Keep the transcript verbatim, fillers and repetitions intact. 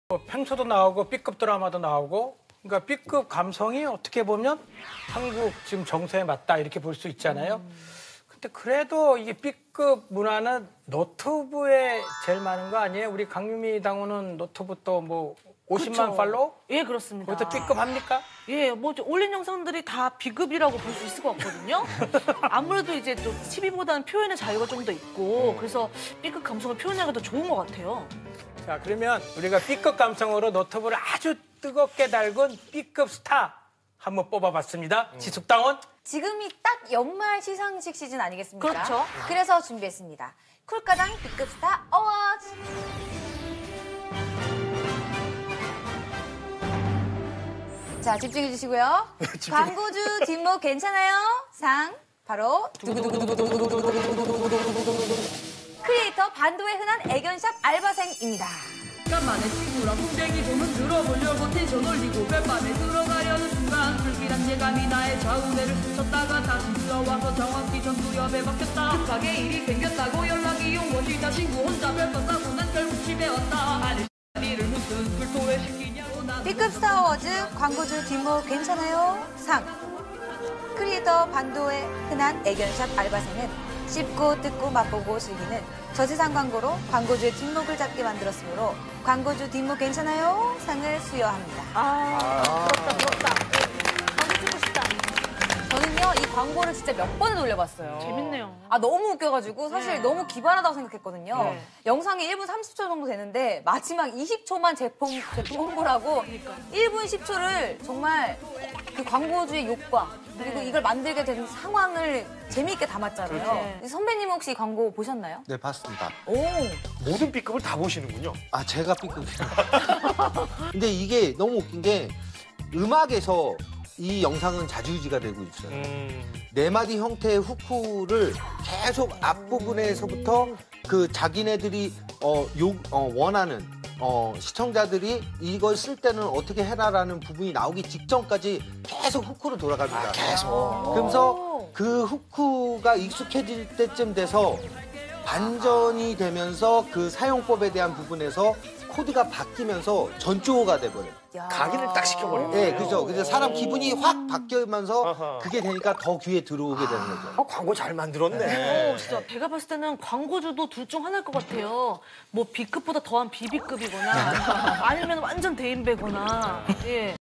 뭐 팽소도 나오고 B급 드라마도 나오고 그러니까 B급 감성이 어떻게 보면 한국 지금 정서에 맞다 이렇게 볼 수 있잖아요. 음. 근데 그래도 이게 B급 문화는 노트북에 제일 많은 거 아니에요? 우리 강유미 당호는 노트북 또 뭐 오십만 그렇죠. 팔로우? 예, 그렇습니다. 그것도 B급 합니까? 예, 뭐 올린 영상들이 다 B급이라고 볼 수 있을 것 같거든요. 아무래도 이제 또 티비보다는 표현의 자유가 좀 더 있고 그래서 B급 감성을 표현하기가 더 좋은 것 같아요. 자, 그러면 우리가 B급 감성으로 노트북을 아주 뜨겁게 달군 B급 스타 한번 뽑아봤습니다. 음. 지숙당원. 지금이 딱 연말 시상식 시즌 아니겠습니까? 그렇죠. 그래서 준비했습니다. 쿨가당 B급 스타 어워즈. 자, 집중해 주시고요. 광고주 뒷목 괜찮아요? 상 바로 크리에이터 반도에 흔한 애견샵 알바생입니다. 간만에 친구랑 풍뎅이 보면 들어보려고 텐션 올리고 뱃밤에 들어가려는 순간 불길한 예감이 나의 좌우대를 스쳤다가 다시 들어와서 정확히 전두엽에 박혔다. 급하게 일이 생겼다고 연락이 온 것이다. 친구 혼자 별거 싸고 난 결국 집에 왔다. 아니 일을 무슨 불토에 시키냐고 나. B급 스타 어워즈 광고주 뒷목 괜찮아요? 상 크리에이터 반도에 흔한 애견샵 알바생은 씹고 뜯고 맛보고 즐기는 저세상 광고로 광고주의 뒷목을 잡게 만들었으므로 광고주 뒷목 괜찮아요? 상을 수여합니다. 아, 부럽다, 부럽다. 광고 찍고 싶다. 저는요, 이 광고를 진짜 몇 번을 돌려봤어요. 재밌네요. 아, 너무 웃겨가지고 사실 네. 너무 기발하다고 생각했거든요. 네. 영상이 일 분 삼십 초 정도 되는데 마지막 이십 초만 제품, 제품 홍보를 하고 일 분 십 초를 정말 그 광고주의 욕과 그리고 네. 이걸 만들게 된 상황을 재미있게 담았잖아요. 그렇죠. 선배님 혹시 이 광고 보셨나요? 네, 봤습니다. 오, 모든 B급을 다 보시는군요. 아, 제가 B급이에요. 근데 이게 너무 웃긴 게 음악에서 이 영상은 자주유지가 되고 있어요. 음. 네 마디 형태의 후크를 계속 앞부분에서부터 그 자기네들이 어, 욕, 어, 원하는 어, 시청자들이 이걸 쓸 때는 어떻게 해라라는 부분이 나오기 직전까지 계속 후크로 돌아갑니다. 아, 계속. 그러면서 그 후크가 익숙해질 때쯤 돼서 반전이 되면서 그 사용법에 대한 부분에서 코드가 바뀌면서 전조가 돼버려요. 야. 각인을 딱 시켜버리는 네, 거예요. 그죠. 그래서 사람 기분이 확 바뀌면서 아하. 그게 되니까 더 귀에 들어오게 되는 거죠. 어, 광고 잘 만들었네. 오, 진짜 제가 봤을 때는 광고주도 둘 중 하나일 것 같아요. 뭐 B급보다 더한 비비급이거나 아니면 완전 대인배거나. 예.